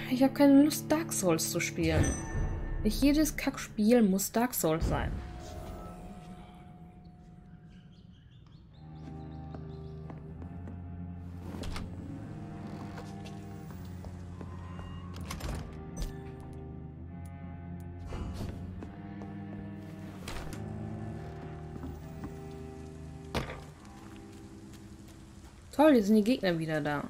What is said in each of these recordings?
Ich habe keine Lust, Dark Souls zu spielen. Nicht jedes Kackspiel muss Dark Souls sein. Toll, jetzt sind die Gegner wieder da.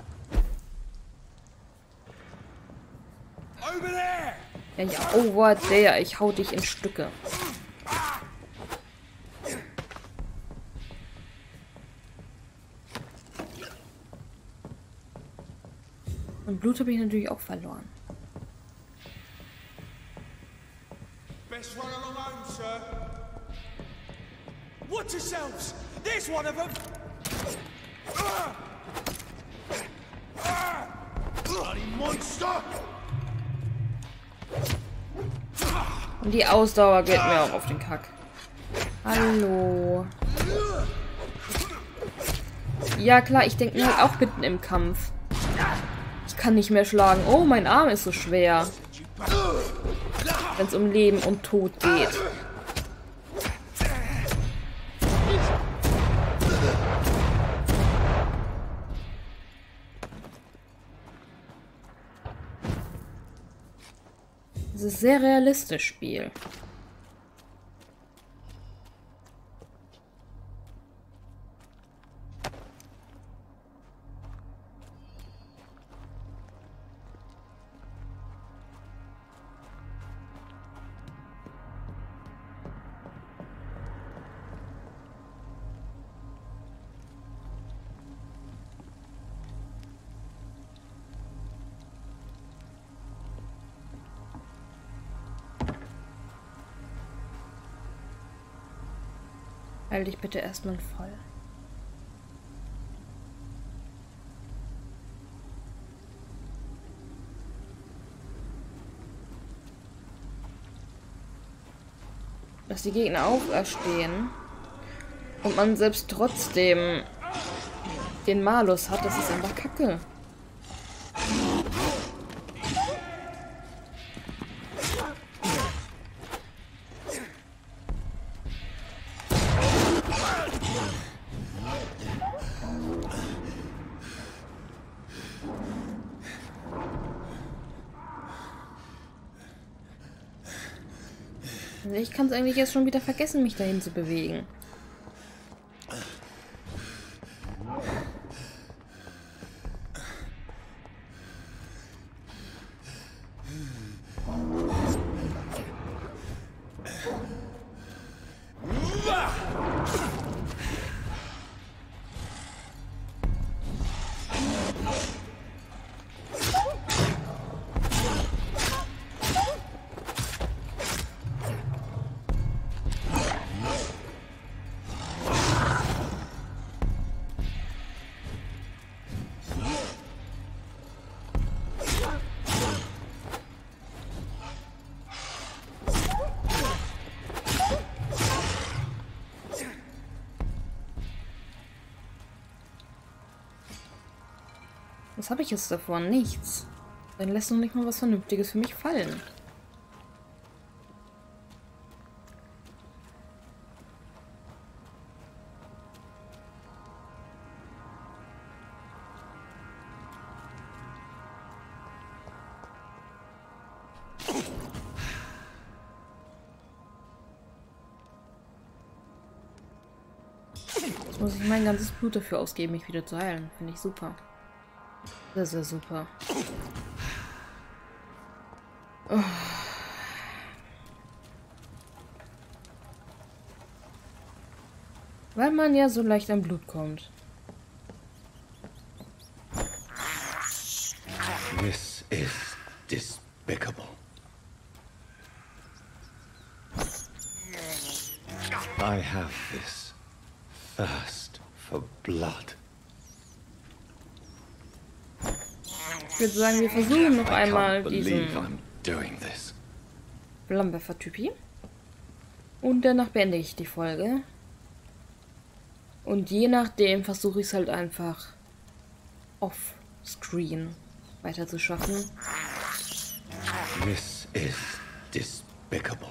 Ja, ja, over there. Ich hau dich in Stücke. Und Blut habe ich natürlich auch verloren. Best run along home, sir. Watch yourselves! There's one of them! Bloody monster! Und die Ausdauer geht mir auch auf den Kack. Hallo. Ja klar, ich denke mir halt auch mitten im Kampf. Ich kann nicht mehr schlagen. Oh, mein Arm ist so schwer. Wenn es um Leben und Tod geht. Es ist sehr realistisch, Spiel. Heil dich bitte erstmal voll. Dass die Gegner auferstehen und man selbst trotzdem den Malus hat, das ist einfach Kacke. Ich kann es eigentlich jetzt schon wieder vergessen, mich dahin zu bewegen. Was habe ich jetzt davon? Nichts. Dann lässt noch nicht mal was Vernünftiges für mich fallen. Jetzt muss ich mein ganzes Blut dafür ausgeben, mich wieder zu heilen. Finde ich super. Das ist ja super. Oh. Weil man ja so leicht an Blut kommt. This is despicable. I have this thirst for blood. Ich würde sagen, wir versuchen noch einmal diesen Flammenwerfer-Typi. Und danach beende ich die Folge. Und je nachdem versuche ich es halt einfach off-screen weiter zu schaffen. This is despicable.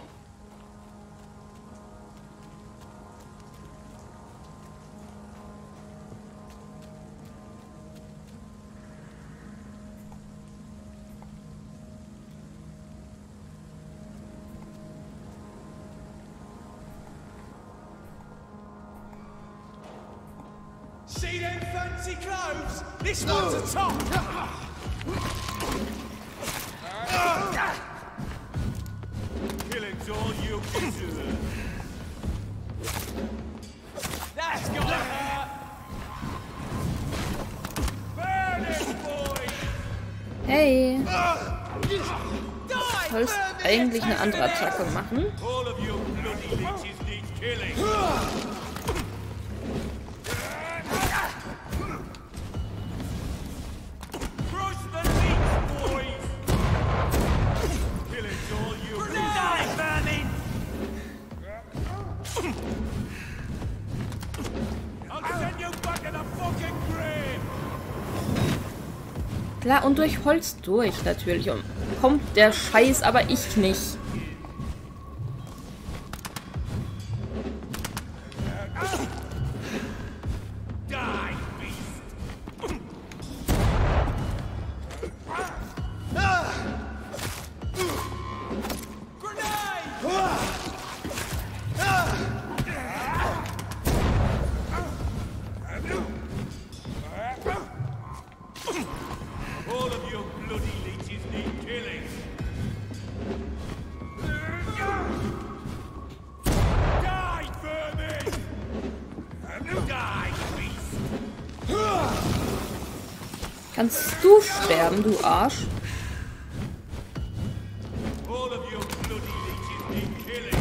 See them fancy clothes? This one's a top. Killing's all you deserve. That's gonna hurt. Burn it, boy. Hey. Du sollst eigentlich eine andere Attacke machen. All of you bloody leeches need killing. Crush the leech, boys. Killing's all you die, vermin. I'll send you back in a fucking grave. Klar, und durch Holz durch natürlich. Und kommt der Scheiß, aber ich nicht. All of you bloody leeches need killing. Die, vermin! Die, beast! Kannst du sterben, du Arsch? All of you bloody leeches need killing.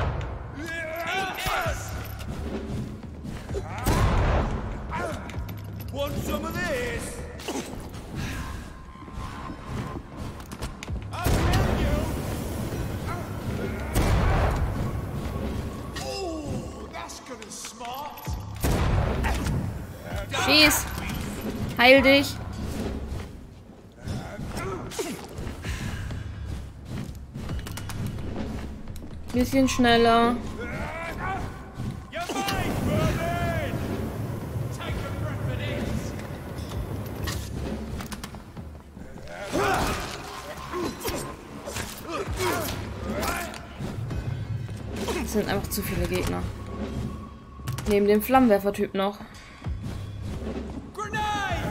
Want some of this? I'll tell you. Oh, that's gonna smart. Schieß! Heil dich! Bisschen schneller. You're mine, vermin! Take a breath of this. Es sind einfach zu viele Gegner. Neben dem Flammenwerfer-Typ noch. Grenade!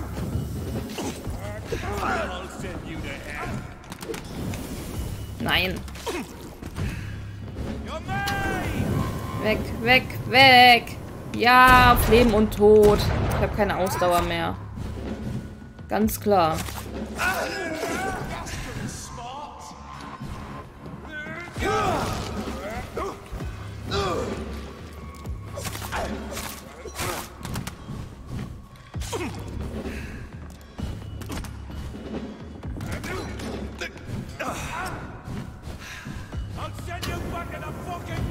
I'll send you to hell. Nein. You're mine! Weg, weg, weg! Ja, auf Leben und Tod. Ich habe keine Ausdauer mehr. Ganz klar. Smart. I'll send you back in a fucking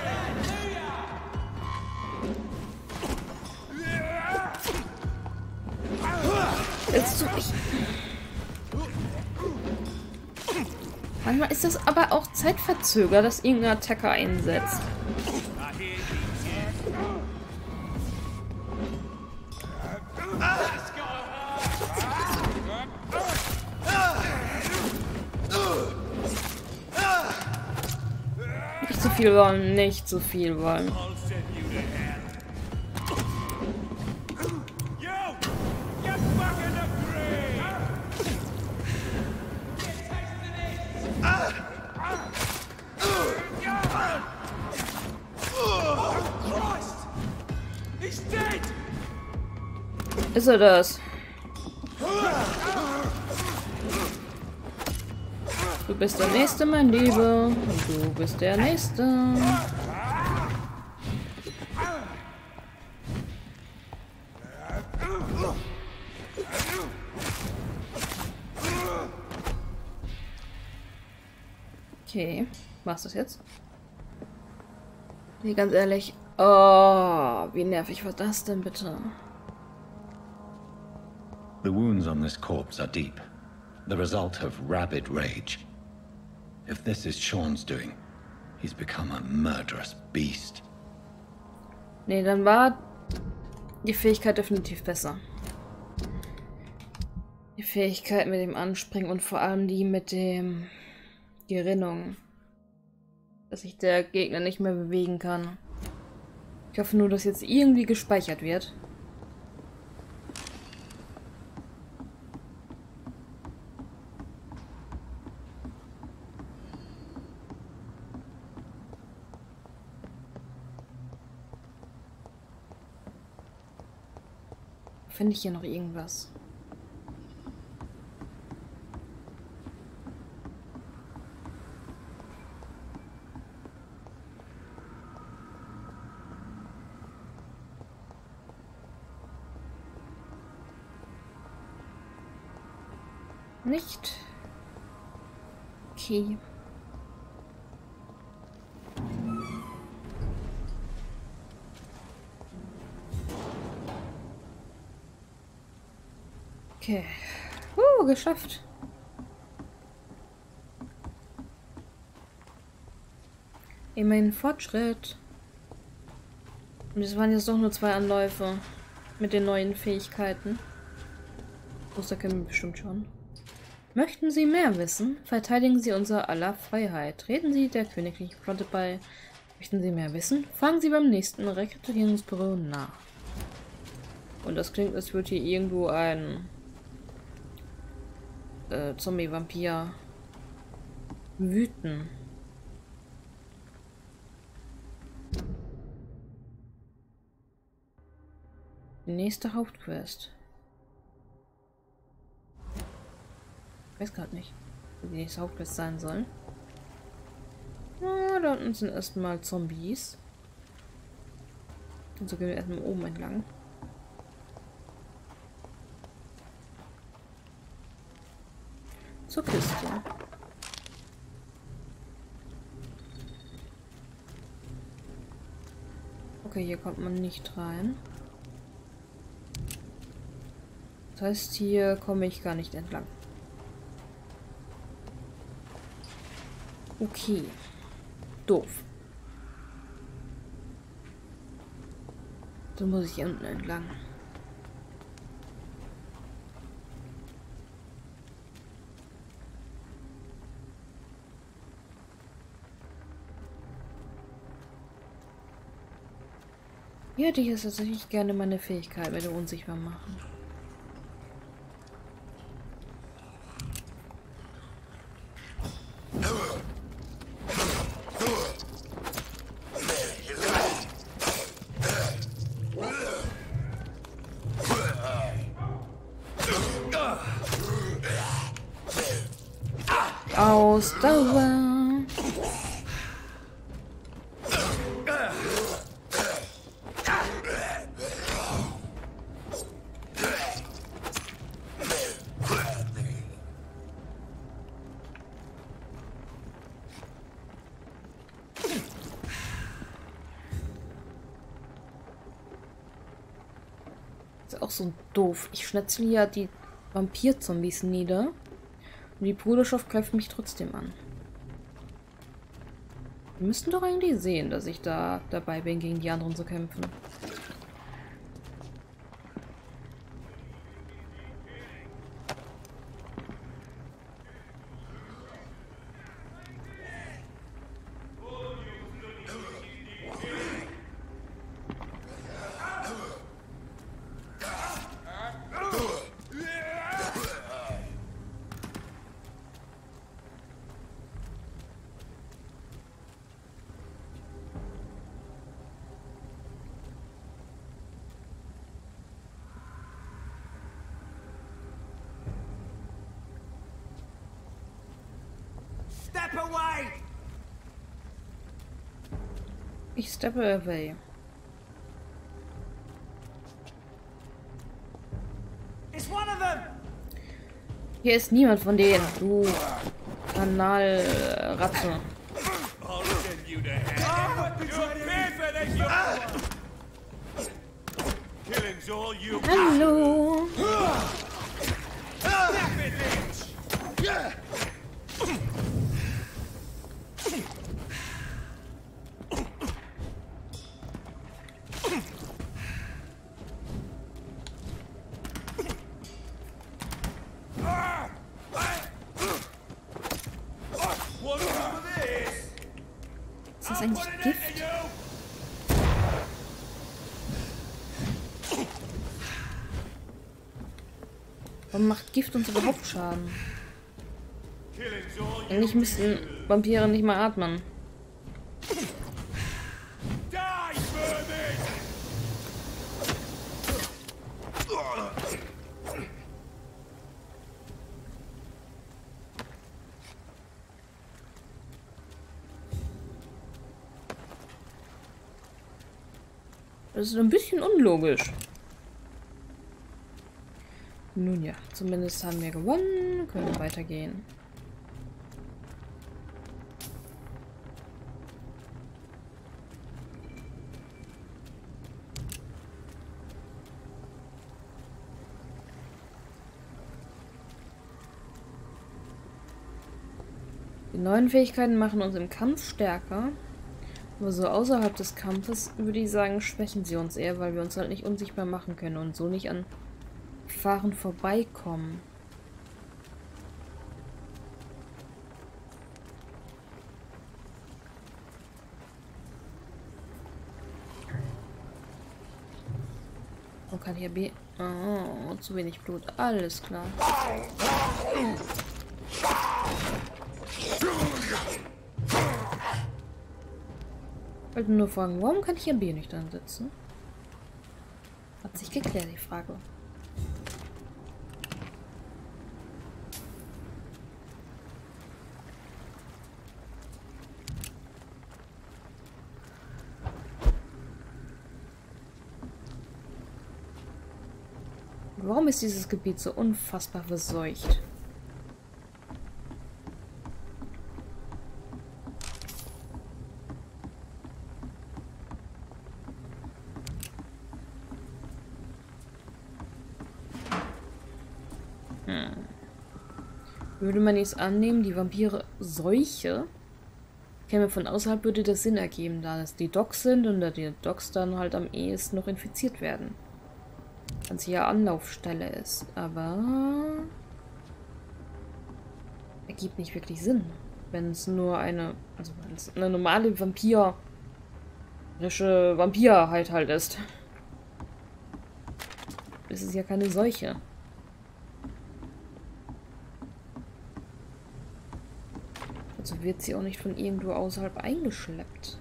Willst du mich? Manchmal ist das aber auch zeitverzögert, dass irgendein Attacker einsetzt. Nicht zu viel wollen, nicht zu viel wollen. I'll send you to hell. You! Get back in the grave! Get tasting it! Oh, Christ! He's dead! Ist er das? Du bist der Nächste, mein Lieber. Und du bist der Nächste. Okay. War's das jetzt? Nee, ganz ehrlich. Oh, wie nervig war das denn bitte? The wounds on this corpse are deep, the result of rabid rage. If this is Sean's doing, he's become a murderous beast. Nee, dann war die Fähigkeit definitiv besser. Die Fähigkeit mit dem Anspringen und vor allem die mit dem Gerinnung. Dass sich der Gegner nicht mehr bewegen kann. Ich hoffe nur, dass jetzt irgendwie gespeichert wird. Finde ich hier noch irgendwas? Nicht. Okay. Okay. Geschafft. Immerhin Fortschritt. Und es waren jetzt doch nur 2 Anläufe mit den neuen Fähigkeiten. Das kennen wir bestimmt schon. Möchten Sie mehr wissen? Verteidigen Sie unser aller Freiheit. Treten Sie der königlichen Flotte bei. Möchten Sie mehr wissen? Fragen Sie beim nächsten Rekrutierungsbüro nach. Und das klingt, als würde hier irgendwo ein Zombie-Vampir wüten. Die nächste Hauptquest. Ich weiß gerade nicht, wie die nächste Hauptquest sein soll. Ah, da unten sind erstmal Zombies. Und so gehen wir erstmal oben entlang. Zur Kiste. Okay, hier kommt man nicht rein. Das heißt, hier komme ich gar nicht entlang. Okay. Doof. Dann muss ich hier unten entlang. Ja, die ist tatsächlich gerne meine Fähigkeit mit dem Unsichtbar machen. Ausdauer. Ist auch so doof. Ich schnetzel ja die Vampir-Zombies nieder. Und die Bruderschaft greift mich trotzdem an. Wir müssten doch eigentlich sehen, dass ich da dabei bin, gegen die anderen zu kämpfen. Step away! Ich steppe away. It's one of them! Hier ist niemand von denen, du Kanalratze. I'll send you to hell. You're better than you. Killing's all you Hallo. Snap it, Lynch! das eigentlich Gift? Warum macht Gift uns überhaupt Schaden? Eigentlich müssten Vampire nicht mal atmen. Das ist ein bisschen unlogisch. Nun ja, zumindest haben wir gewonnen. Können wir weitergehen. Die neuen Fähigkeiten machen uns im Kampf stärker. Aber so außerhalb des Kampfes würde ich sagen, schwächen sie uns eher, weil wir uns halt nicht unsichtbar machen können und so nicht an Gefahren vorbeikommen. Oh, kann hier B. Oh, zu wenig Blut. Alles klar. Ich wollte nur fragen, warum kann ich hier B nicht ansetzen? Hat sich geklärt, die Frage. Warum ist dieses Gebiet so unfassbar verseucht? Würde man jetzt annehmen, die Vampire Seuche käme von außerhalb, würde das Sinn ergeben, da es die Dogs sind und da die Dogs dann halt am ehesten noch infiziert werden. Wenn sie ja Anlaufstelle ist, aber ergibt nicht wirklich Sinn, wenn es nur eine normale Vampirheit halt ist. Es ist ja keine Seuche. Also wird sie auch nicht von irgendwo außerhalb eingeschleppt.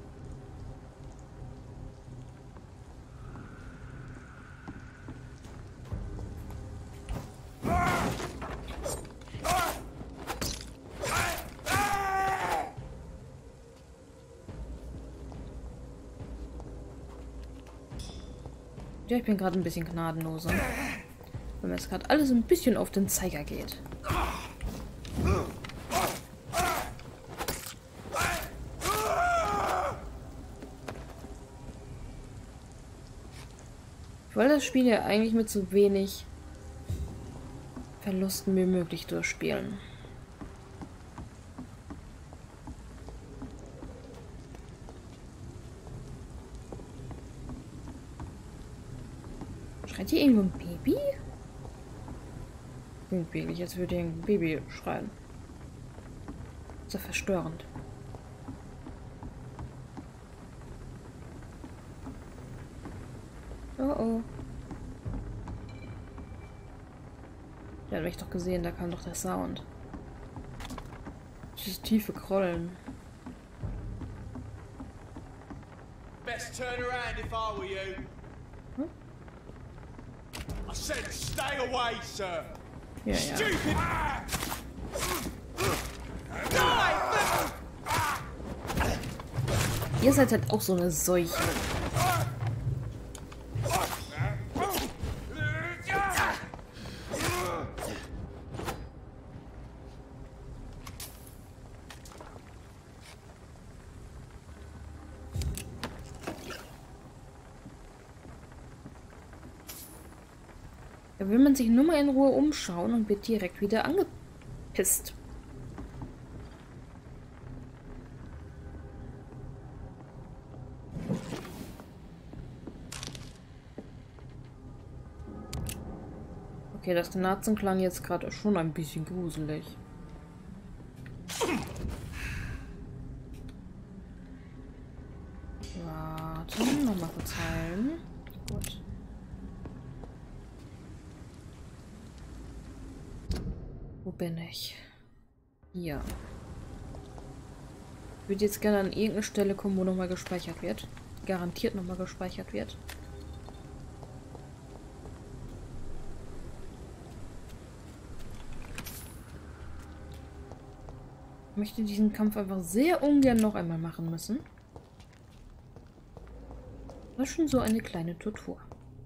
Ja, ich bin gerade ein bisschen gnadenloser. Weil mir jetzt gerade alles ein bisschen auf den Zeiger geht. Ich wollte das Spiel ja eigentlich mit so wenig Verlusten wie möglich durchspielen. Schreit hier irgendwo ein Baby? Klingt wirklich, als würde hier ein Baby schreien. So verstörend. Oh oh. Der hat mich doch gesehen, da kam doch der Sound. Dieses tiefe Krollen. Best turn around if I were you. Hm? I said stay away, sir. Ja, ja. Stupid! Ihr seid halt auch so eine Seuche. Da will man sich nur mal in Ruhe umschauen und wird direkt wieder angepisst. Okay, das Knarzen klang jetzt gerade schon ein bisschen gruselig. kurz heilen. Gut. Wo bin ich? Hier. Ich würde jetzt gerne an irgendeine Stelle kommen, wo nochmal gespeichert wird. Garantiert nochmal gespeichert wird. Ich möchte diesen Kampf einfach sehr ungern noch einmal machen müssen. Das ist schon so eine kleine Tortur.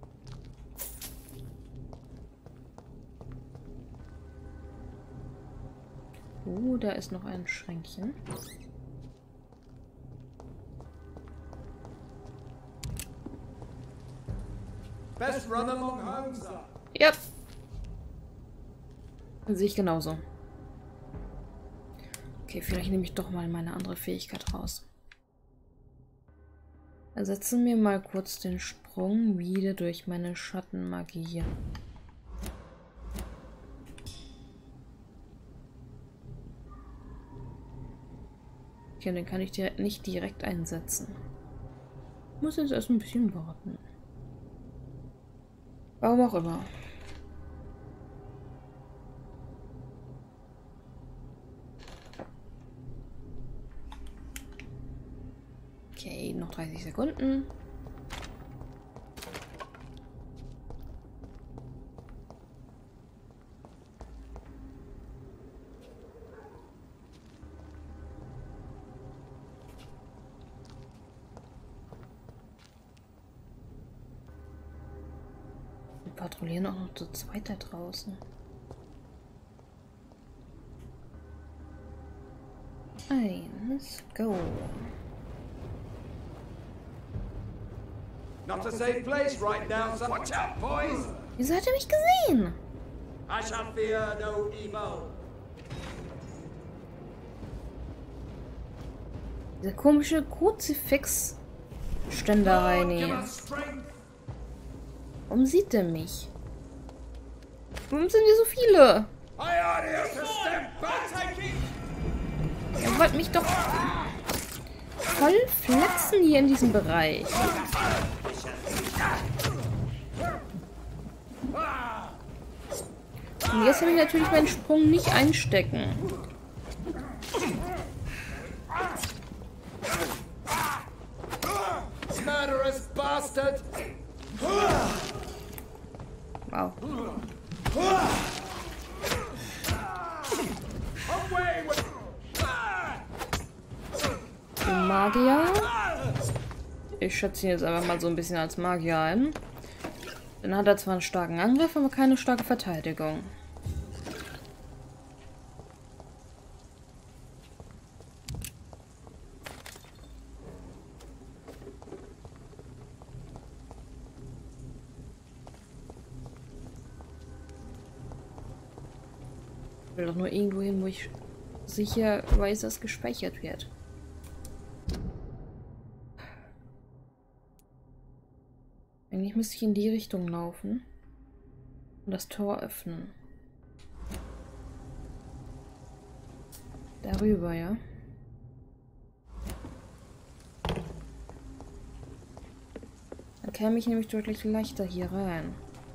Da ist noch ein Schränkchen. Best run along home, sir. Ja. Sehe ich genauso. Okay, vielleicht nehme ich doch mal meine andere Fähigkeit raus. Ersetzen wir mal kurz den Sprung wieder durch meine Schattenmagie. Okay, den kann ich nicht direkt einsetzen. Ich muss jetzt erst ein bisschen warten. Warum auch immer. Okay, noch 30 Sekunden. Wir patrouillieren auch noch zu zweit da draußen. Eins, go. Not a safe place right now, so watch out, boys! Wieso hat er mich gesehen? I shall fear no evil. Dieser komische Kruzifix-Ständer rein. Give us strength. Warum sieht er mich? Warum sind hier so viele? I order you to step back. Er wollte mich doch voll flexen hier in diesem Bereich. Und jetzt will ich natürlich meinen Sprung nicht einstecken. Murderous bastard! Wow. Away with Den Magier. Ich schätze ihn jetzt einfach mal so ein bisschen als Magier ein. Dann hat er zwar einen starken Angriff, aber keine starke Verteidigung. Ich will doch nur irgendwo hin, wo ich sicher weiß, dass gespeichert wird. Eigentlich müsste ich in die Richtung laufen und das Tor öffnen. Darüber, ja. Dann käme ich nämlich deutlich leichter hier rein.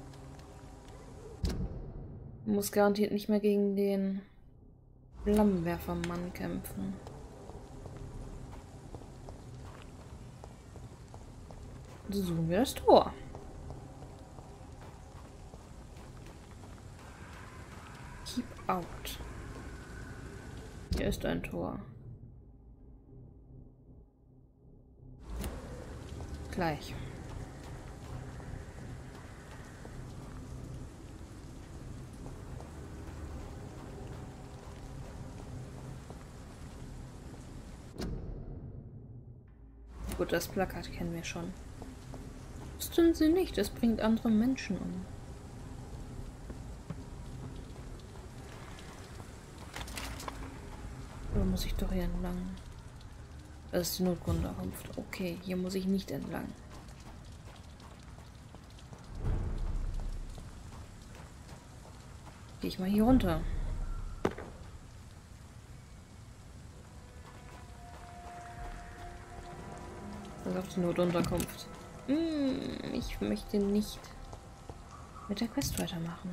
Muss garantiert nicht mehr gegen den Flammenwerfermann kämpfen. So suchen wir das Tor. Keep out. Hier ist ein Tor. Gleich. Gut, das Plakat kennen wir schon. Wussten Sie nicht, es bringt andere Menschen um. Oder muss ich doch hier entlang? Das ist die Notunterkunft. Okay, hier muss ich nicht entlang. Gehe ich mal hier runter. Das ist auf die Notunterkunft. Ich möchte nicht mit der Quest weitermachen.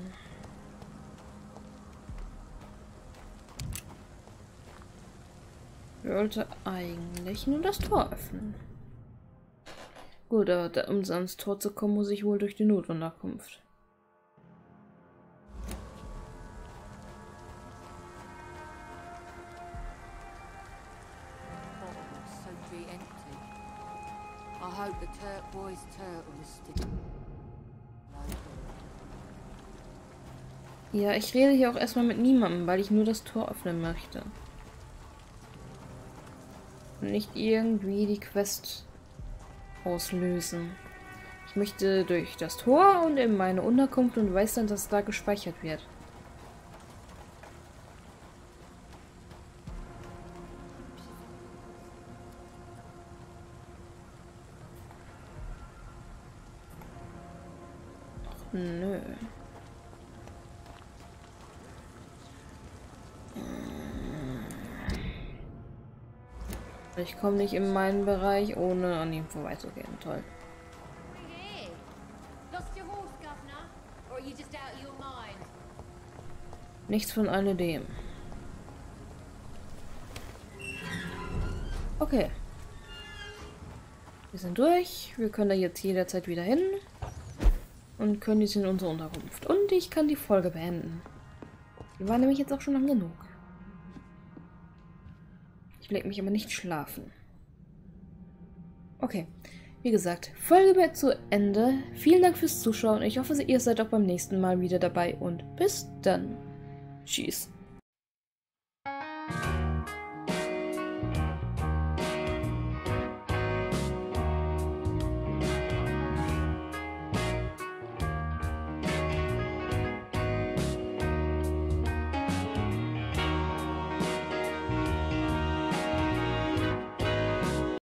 Ich wollte eigentlich nur das Tor öffnen. Gut, aber um ans Tor zu kommen, muss ich wohl durch die Notunterkunft. I hope the turquoise turtle is still. Ja, ich rede hier auch erstmal mit niemandem, weil ich nur das Tor öffnen möchte. Und nicht irgendwie die Quest auslösen. Ich möchte durch das Tor und in meine Unterkunft und weiß dann, dass da gespeichert wird. Ach, nö. Ich komme nicht in meinen Bereich, ohne an ihm vorbeizugehen. Toll. Hey, lost your horse, Governor? Or are you just out of your mind? Nichts von alledem. Okay. Wir sind durch. Wir können da jetzt jederzeit wieder hin. Und können jetzt in unsere Unterkunft. Und ich kann die Folge beenden. Die war nämlich jetzt auch schon lang genug. Ich leg mich aber nicht schlafen. Okay. Wie gesagt, Folge zu Ende. Vielen Dank fürs Zuschauen. Ich hoffe, ihr seid auch beim nächsten Mal wieder dabei. Und bis dann. Tschüss.